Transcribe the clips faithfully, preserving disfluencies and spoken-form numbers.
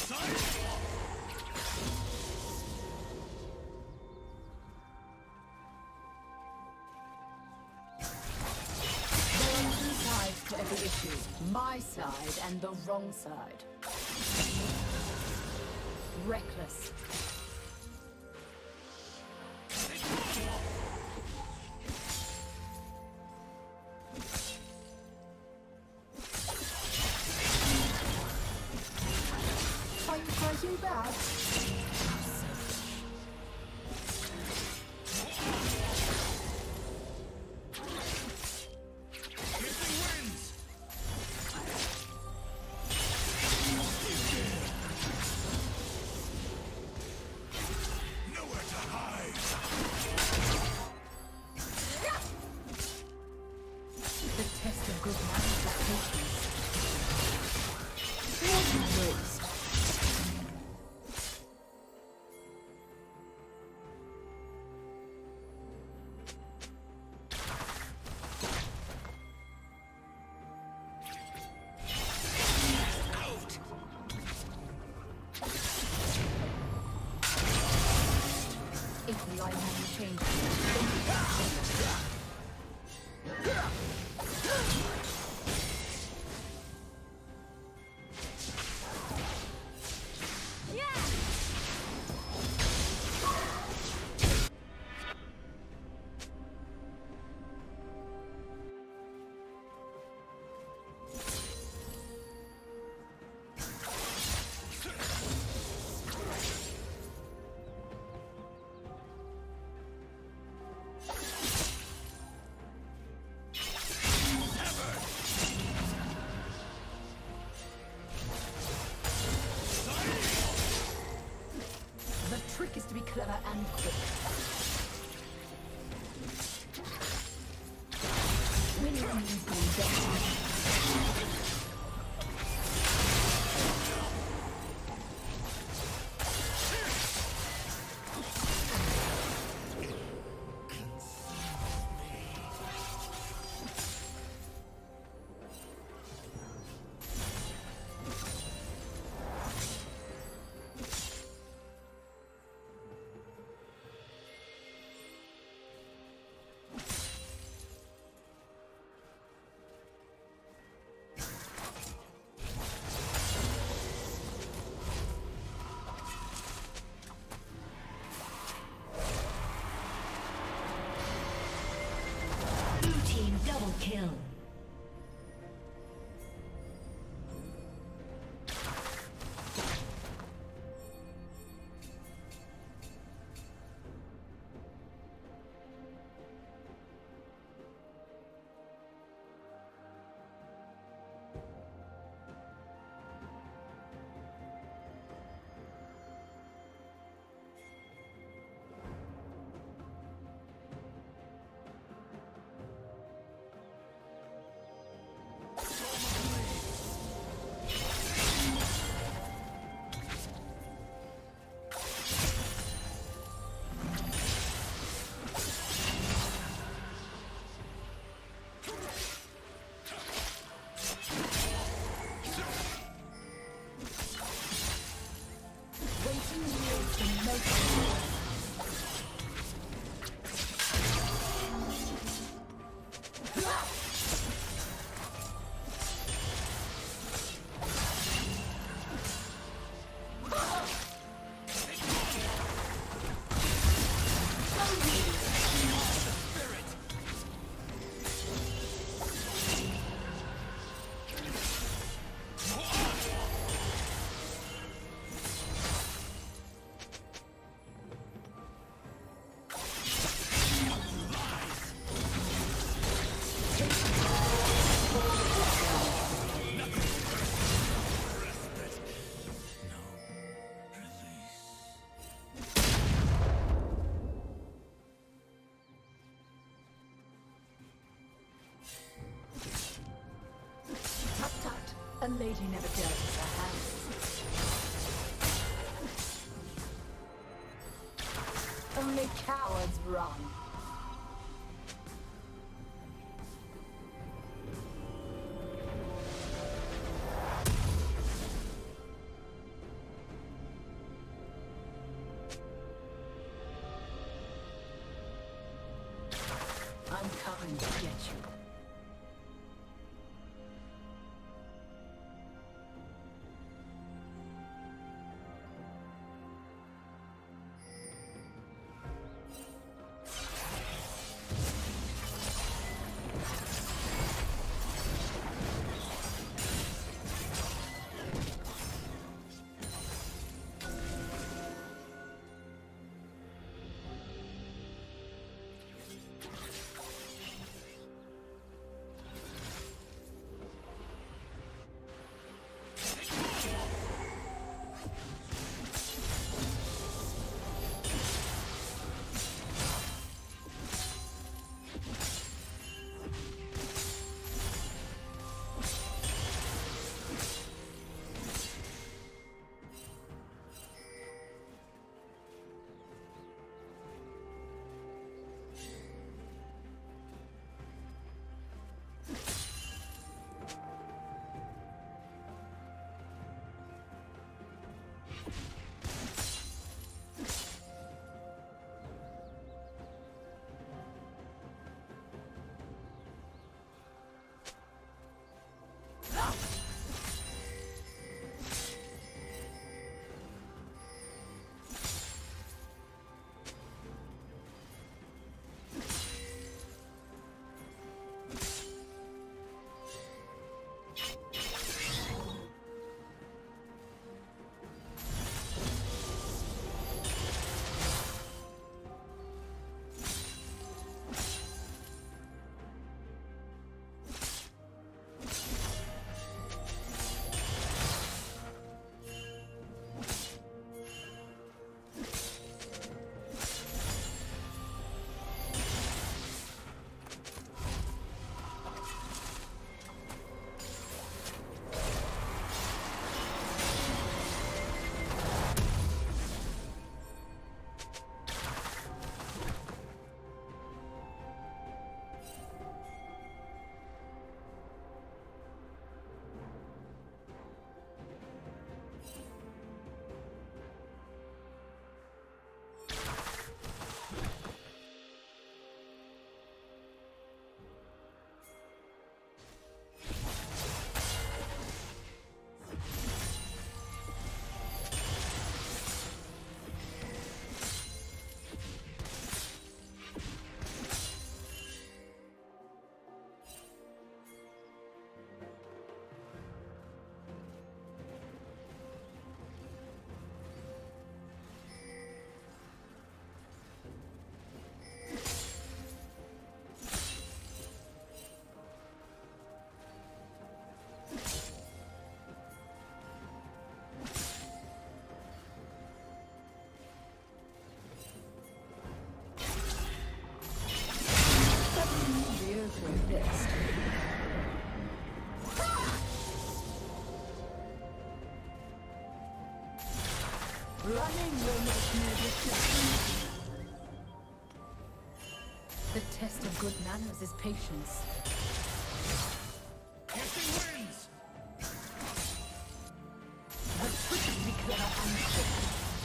My side and the wrong side. Reckless. Are you fighting back? Clever and quick. Winning means being better. Double kill. A lady never dirties her hands. Only cowards run. Running will make no difference. The test of good manners is patience. Casting winds! The trick is to be clever and quick.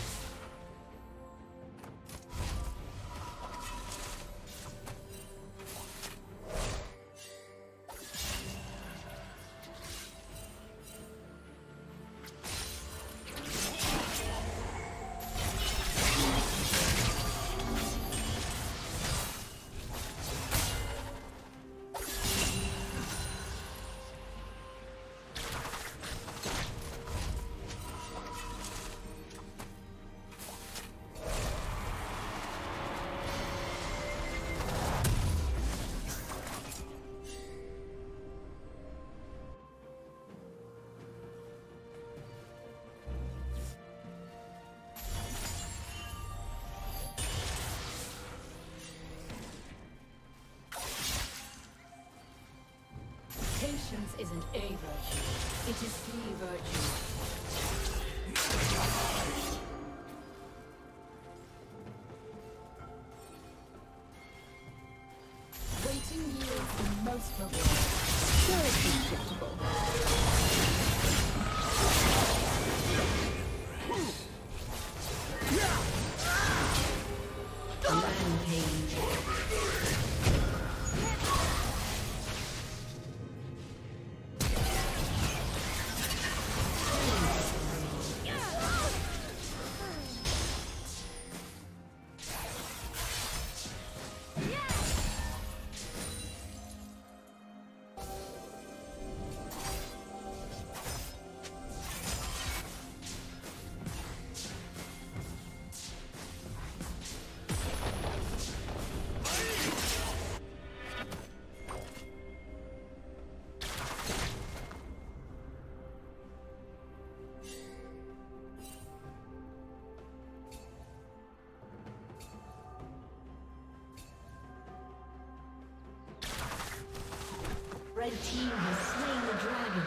Patience isn't a virtue, it is the virtue. Waiting yields the most reward. Sure, it's acceptable. Rampage. Red team has slain the dragon.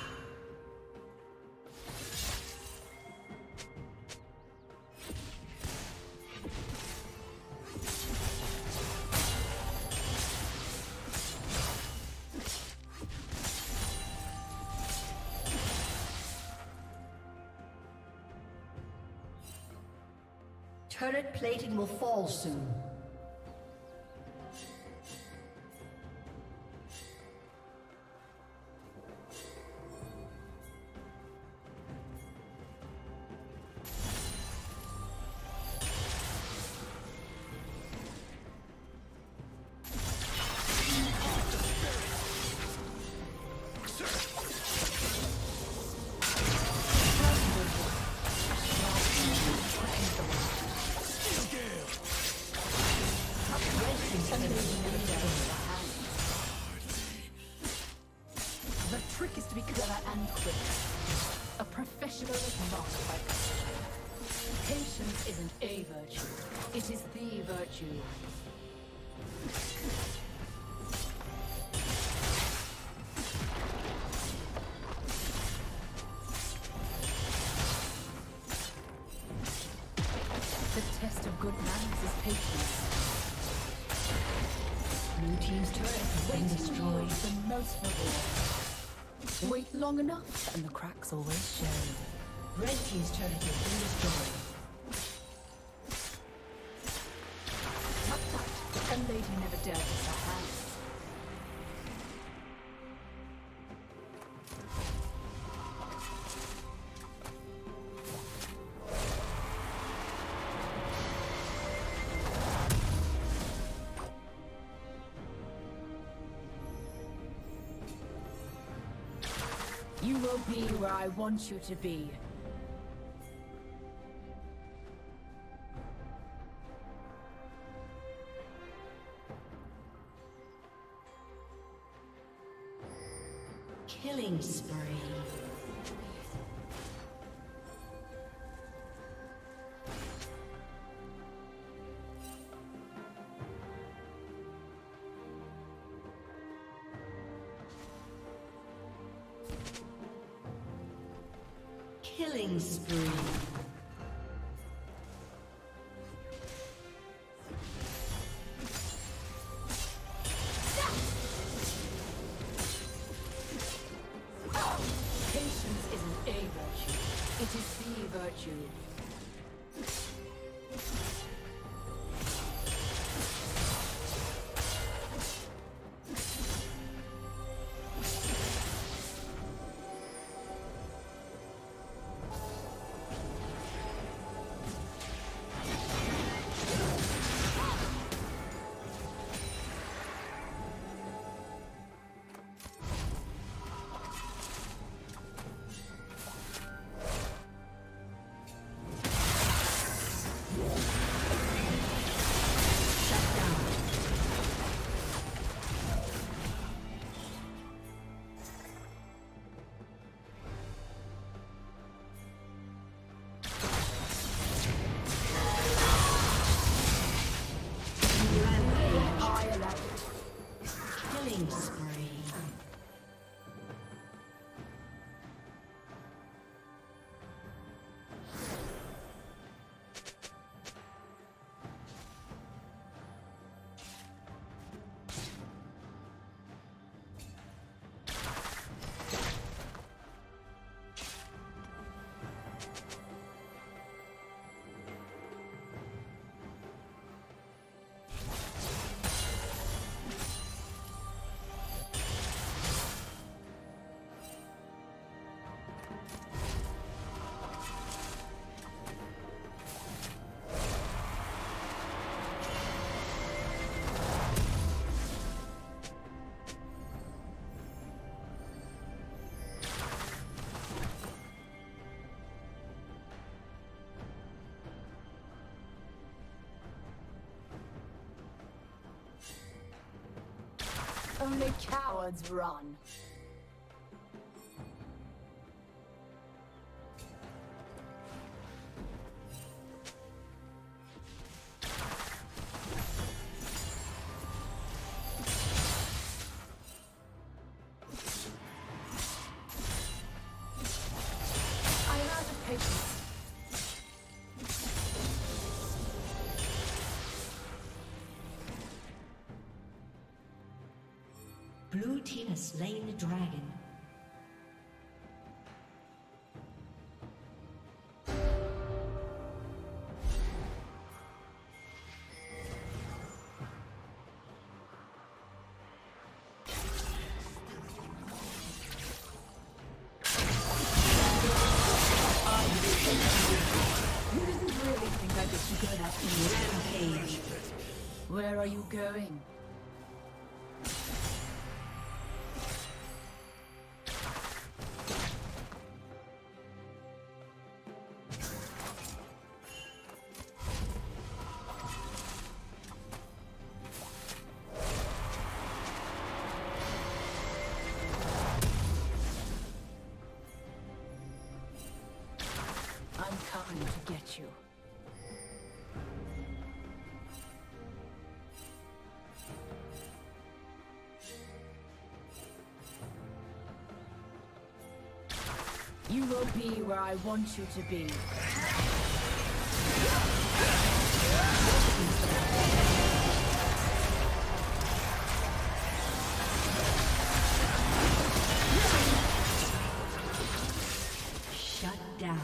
Turret plating will fall soon. The trick is to be clever and quick. A professional is marked by precision. Patience isn't a virtue, it is the virtue. The test of good manners is patience. Blue team's turret has been destroyed. The most reward. Wait long enough, and the cracks always show. Red team's turret has been destroyed. Tut tut, a lady never dared miss her hands. You will be where I want you to be. Killing spree. Killing spree. a virtue. It is the virtue. Only cowards run. I am out of patience. Blue team has slain the dragon. You didn't really think I'd get you good at me. Rampage. Where are you going? I'm coming to get you. You will be where I want you to be. Shut down.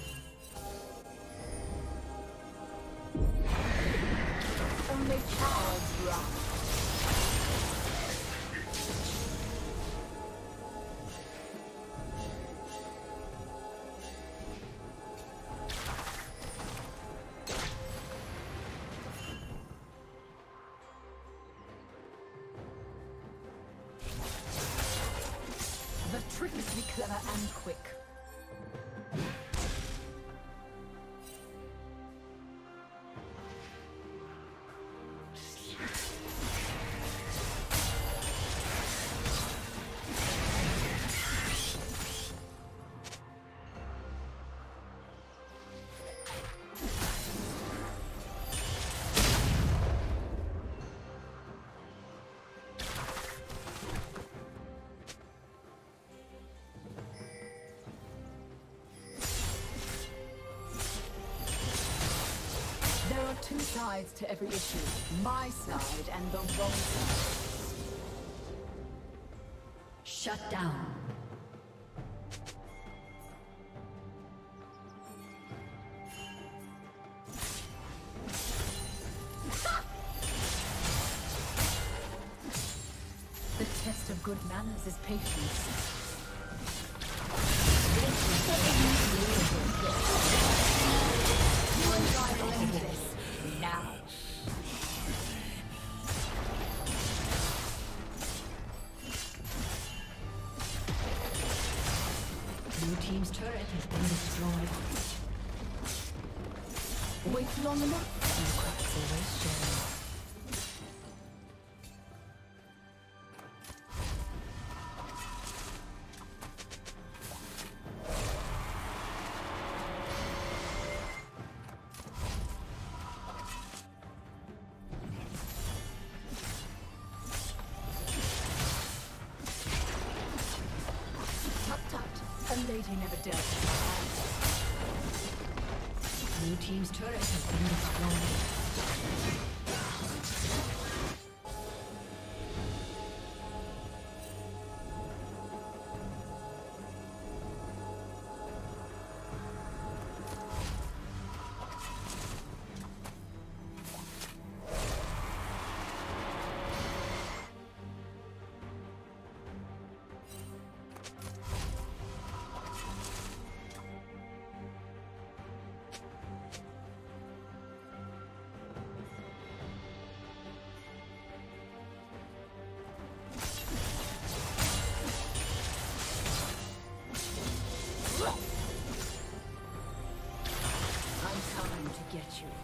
Only cowards run. The trick is to be clever and quick. There are two sides to every issue. My side and the wrong side. Shut down. good manners is patience. Now. Blue team's turret has been destroyed. Wait long enough, and cracks always show. A lady never dealt with my hands. Blue team's turret has been destroyed. Get you.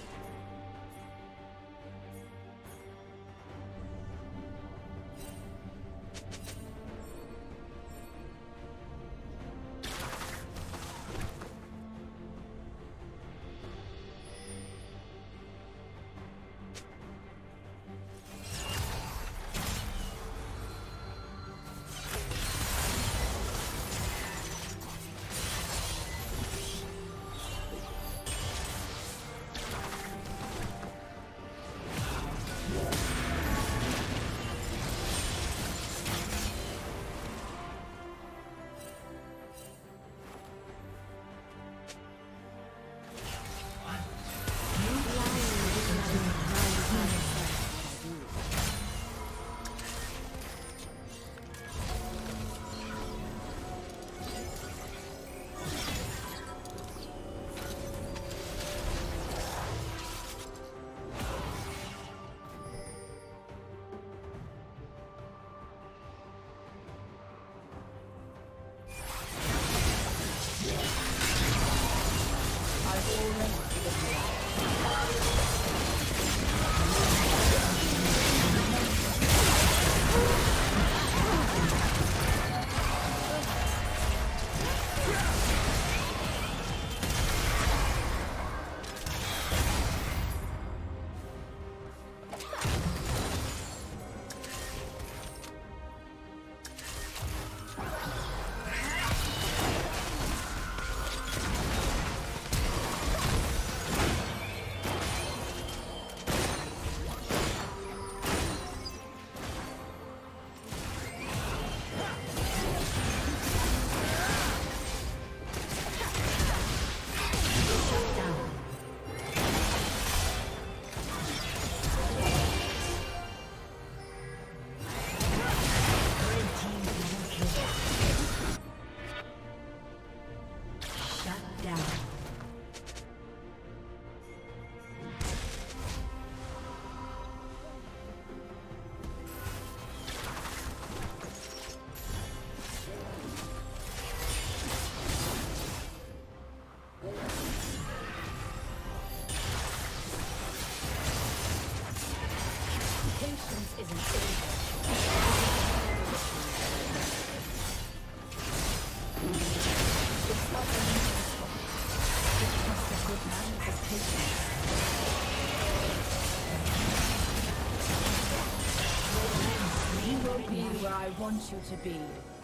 I want you to be.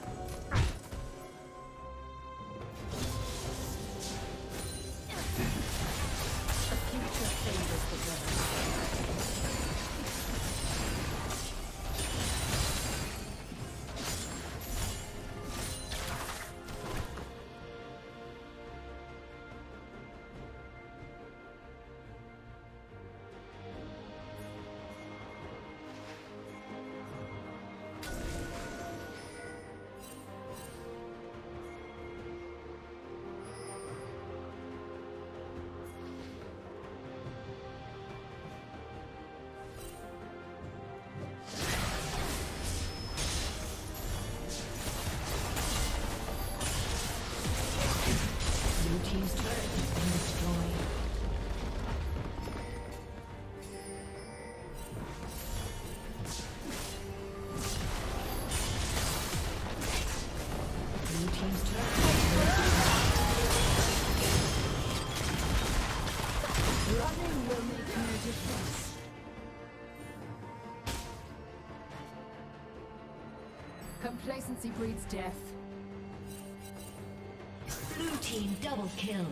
The future favors the brave. Complacency breeds death. Blue team double kill.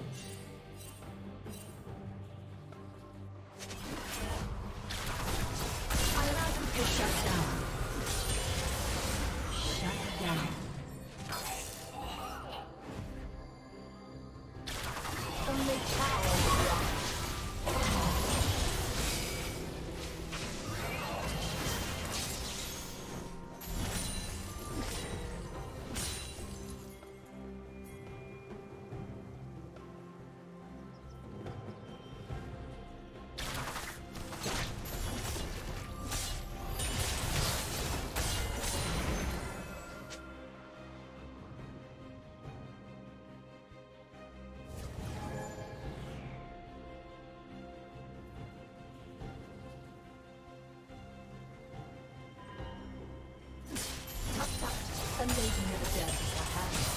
I allow them to shut down. Shut down. Only power. Unladen of the dead is a hand.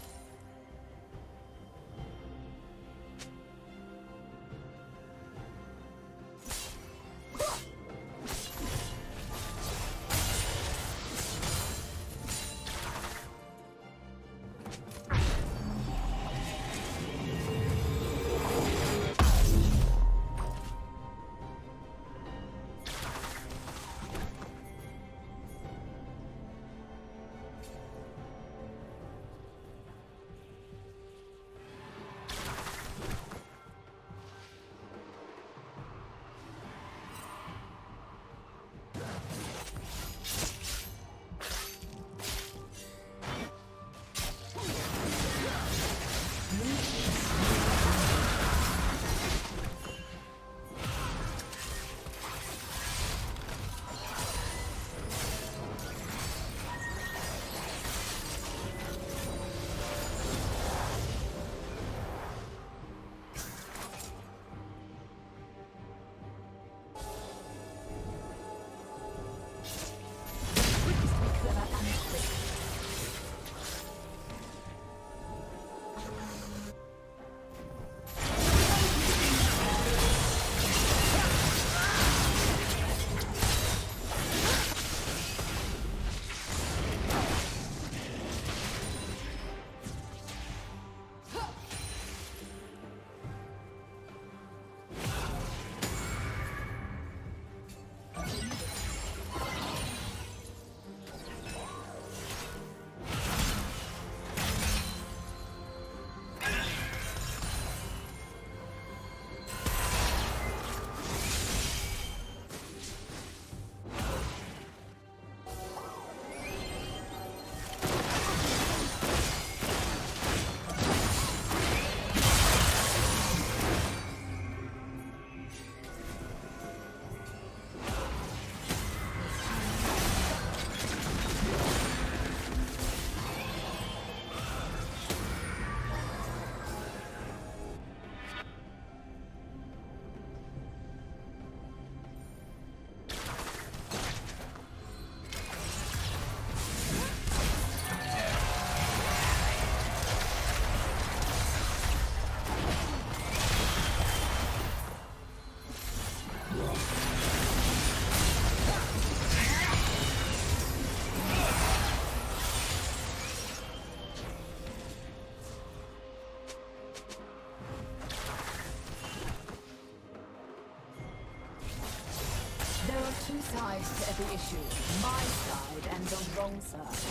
Two sides to every issue. My side and the wrong side.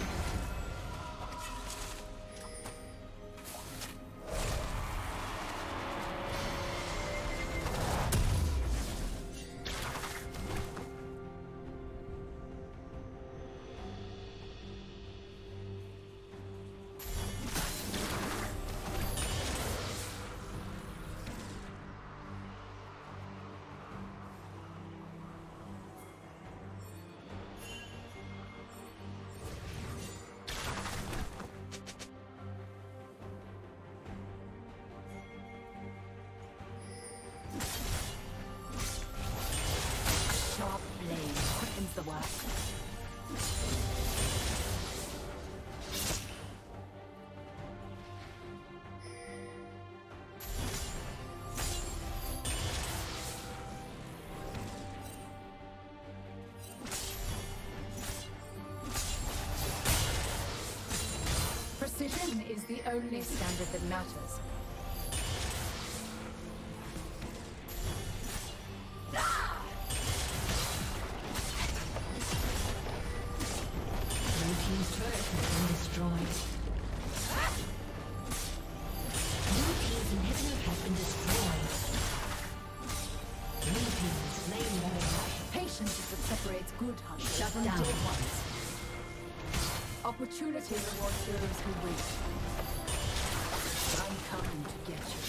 The work. Precision is the only standard that matters. Blue team's turret has been destroyed. Blue team's inhibitor has been destroyed. Blue team has slain Baron. Patience is what separates good hunters Shut from down. dead ones. Opportunity rewards those who wait. I'm coming to get you.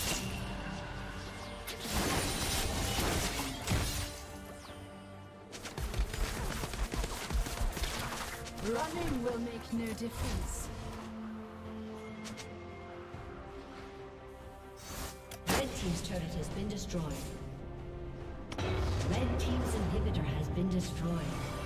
Running will make no difference. Red team's turret has been destroyed. Red team's inhibitor has been destroyed.